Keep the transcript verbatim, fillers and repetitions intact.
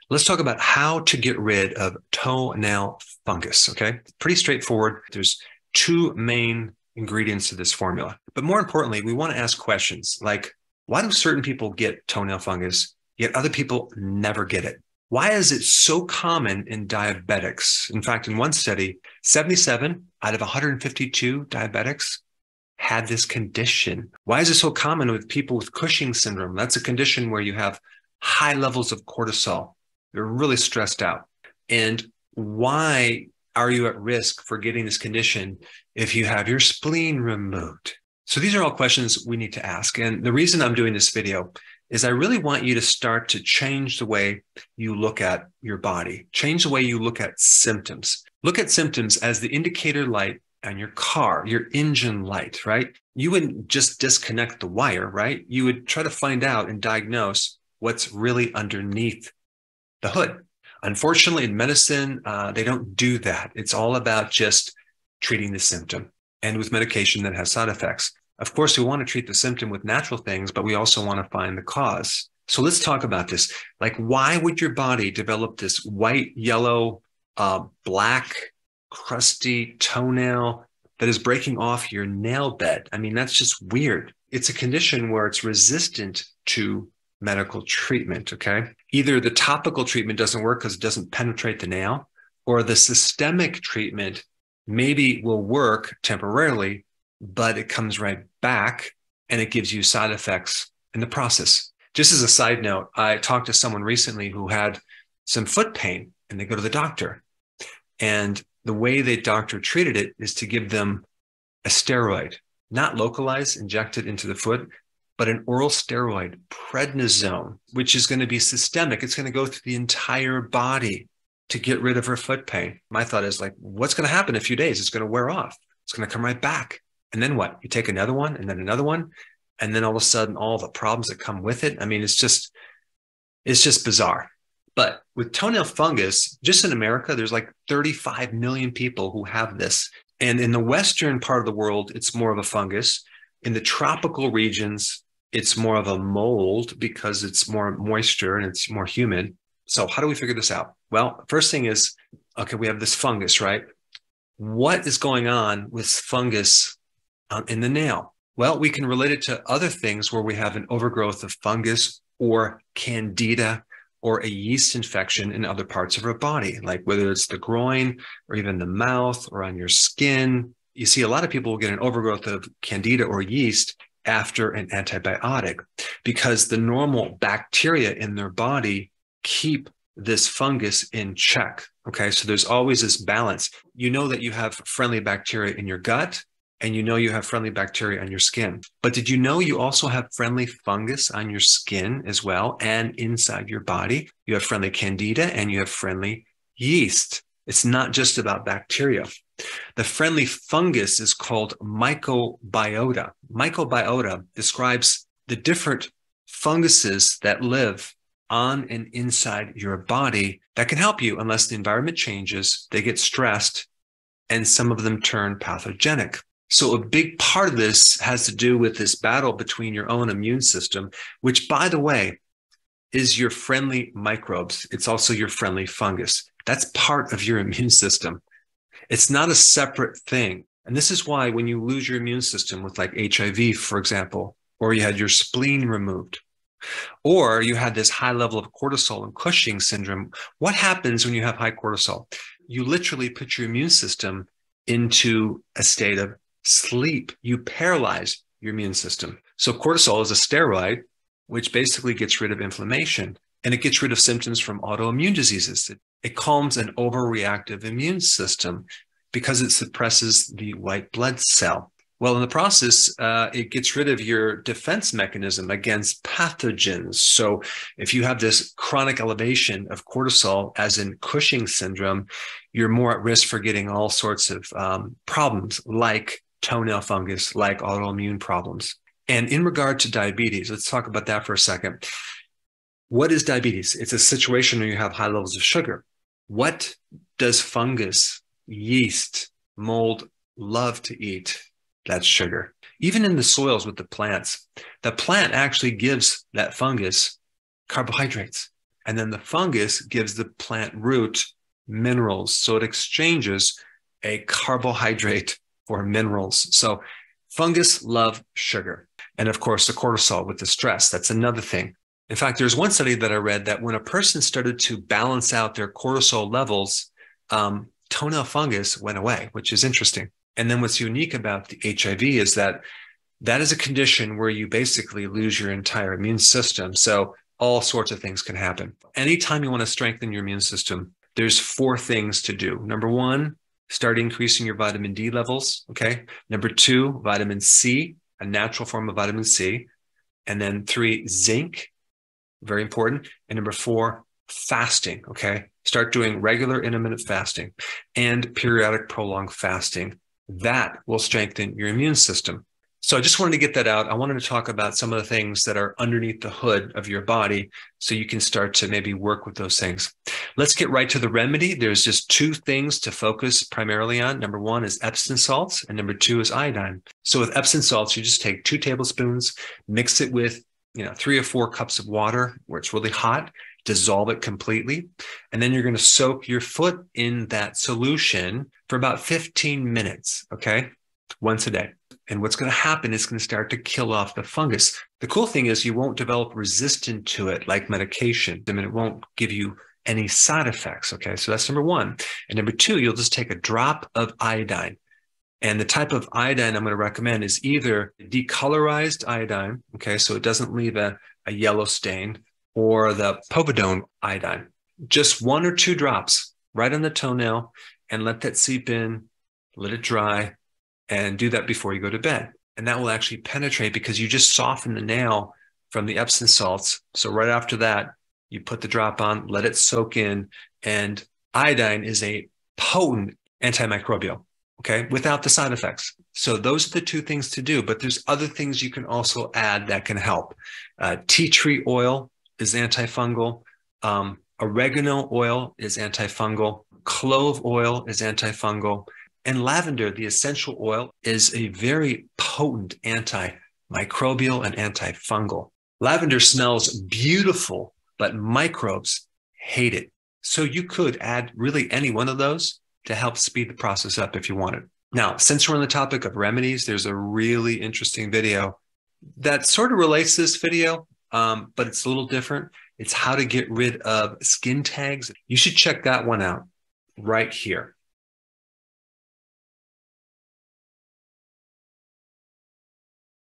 Let's talk about how to get rid of toenail fungus, okay? Pretty straightforward. There's two main ingredients to this formula. But more importantly, we want to ask questions like, why do certain people get toenail fungus, yet other people never get it? Why is it so common in diabetics? In fact, in one study, seventy-seven out of one hundred fifty-two diabetics had this condition. Why is it so common with people with Cushing's syndrome? That's a condition where you have high levels of cortisol. You're really stressed out. And why are you at risk for getting this condition if you have your spleen removed? So these are all questions we need to ask. And the reason I'm doing this video is I really want you to start to change the way you look at your body, change the way you look at symptoms. Look at symptoms as the indicator light on your car, your engine light, right? You wouldn't just disconnect the wire, right? You would try to find out and diagnose what's really underneath the hood. Unfortunately, in medicine, uh, they don't do that. It's all about just treating the symptom and with medication that has side effects. Of course, we want to treat the symptom with natural things, but we also want to find the cause. So let's talk about this. Like, why would your body develop this white, yellow, uh, black, crusty toenail that is breaking off your nail bed? I mean, that's just weird. It's a condition where it's resistant to medical treatment, okay? Either the topical treatment doesn't work because it doesn't penetrate the nail, or the systemic treatment maybe will work temporarily, but it comes right back and it gives you side effects in the process. Just as a side note, I talked to someone recently who had some foot pain and they go to the doctor. And the way the doctor treated it is to give them a steroid, not localized, injected into the foot, but an oral steroid, prednisone, which is going to be systemic. It's going to go through the entire body to get rid of her foot pain. My thought is like, what's going to happen in a few days? It's going to wear off. It's going to come right back. And then what? You take another one and then another one. And then all of a sudden, all the problems that come with it. I mean, it's just, it's just bizarre. But with toenail fungus, just in America, there's like thirty-five million people who have this. And in the Western part of the world, it's more of a fungus. In the tropical regions, it's more of a mold because it's more moisture and it's more humid. So how do we figure this out? Well, first thing is, okay, we have this fungus, right? What is going on with fungus um, in the nail? Well, we can relate it to other things where we have an overgrowth of fungus or candida or a yeast infection in other parts of our body, like whether it's the groin or even the mouth or on your skin. You see a lot of people will get an overgrowth of candida or yeast after an antibiotic because the normal bacteria in their body keep this fungus in check. Okay, so there's always this balance. You know that you have friendly bacteria in your gut and you know you have friendly bacteria on your skin. But did you know you also have friendly fungus on your skin as well and inside your body? You have friendly candida and you have friendly yeast. It's not just about bacteria. The friendly fungus is called mycobiota. Mycobiota describes the different funguses that live on and inside your body that can help you unless the environment changes, they get stressed, and some of them turn pathogenic. So a big part of this has to do with this battle between your own immune system, which, by the way, is your friendly microbes. It's also your friendly fungus. That's part of your immune system. It's not a separate thing. And this is why when you lose your immune system with like H I V, for example, or you had your spleen removed, or you had this high level of cortisol and Cushing syndrome, what happens when you have high cortisol? You literally put your immune system into a state of sleep. You paralyze your immune system. So cortisol is a steroid, which basically gets rid of inflammation and it gets rid of symptoms from autoimmune diseases. It, it calms an overreactive immune system because it suppresses the white blood cell. Well, in the process, uh, it gets rid of your defense mechanism against pathogens. So if you have this chronic elevation of cortisol, as in Cushing syndrome, you're more at risk for getting all sorts of um, problems like toenail fungus, like autoimmune problems. And in regard to diabetes, let's talk about that for a second. What is diabetes? It's a situation where you have high levels of sugar. What does fungus, yeast, mold love to eat? That's sugar. Even in the soils with the plants, the plant actually gives that fungus carbohydrates. And then the fungus gives the plant root minerals. So it exchanges a carbohydrate for minerals. So fungus love sugar. And of course, the cortisol with the stress, that's another thing. In fact, there's one study that I read that when a person started to balance out their cortisol levels, um, toenail fungus went away, which is interesting. And then what's unique about the H I V is that that is a condition where you basically lose your entire immune system. So all sorts of things can happen. Anytime you want to strengthen your immune system, there's four things to do. Number one, start increasing your vitamin D levels. Okay. Number two, vitamin C, a natural form of vitamin C. And then three, zinc, very important. And number four, fasting. Okay. Start doing regular intermittent fasting and periodic prolonged fasting. That will strengthen your immune system. So I just wanted to get that out. I wanted to talk about some of the things that are underneath the hood of your body so you can start to maybe work with those things. Let's get right to the remedy. There's just two things to focus primarily on. Number one is Epsom salts, and number two is iodine. So with Epsom salts, you just take two tablespoons, mix it with, you know, three or four cups of water where it's really hot, dissolve it completely, and then you're going to soak your foot in that solution for about fifteen minutes, okay, once a day. And what's going to happen is going to start to kill off the fungus. The cool thing is you won't develop resistance to it like medication. I mean, it won't give you any side effects, okay? So that's number one. And number two, you'll just take a drop of iodine. And the type of iodine I'm going to recommend is either decolorized iodine, okay, so it doesn't leave a, a yellow stain, or the povidone iodine. Just one or two drops right on the toenail and let that seep in, let it dry, and do that before you go to bed. And that will actually penetrate because you just soften the nail from the Epsom salts. So right after that, you put the drop on, let it soak in, and iodine is a potent antimicrobial, okay, without the side effects. So those are the two things to do, but there's other things you can also add that can help. Uh, tea tree oil is antifungal. Um, oregano oil is antifungal. Clove oil is antifungal. And lavender, the essential oil, is a very potent antimicrobial and antifungal. Lavender smells beautiful, but microbes hate it. So you could add really any one of those to help speed the process up if you wanted. Now, since we're on the topic of remedies, there's a really interesting video that sort of relates to this video, um, but it's a little different. It's how to get rid of skin tags. You should check that one out right here.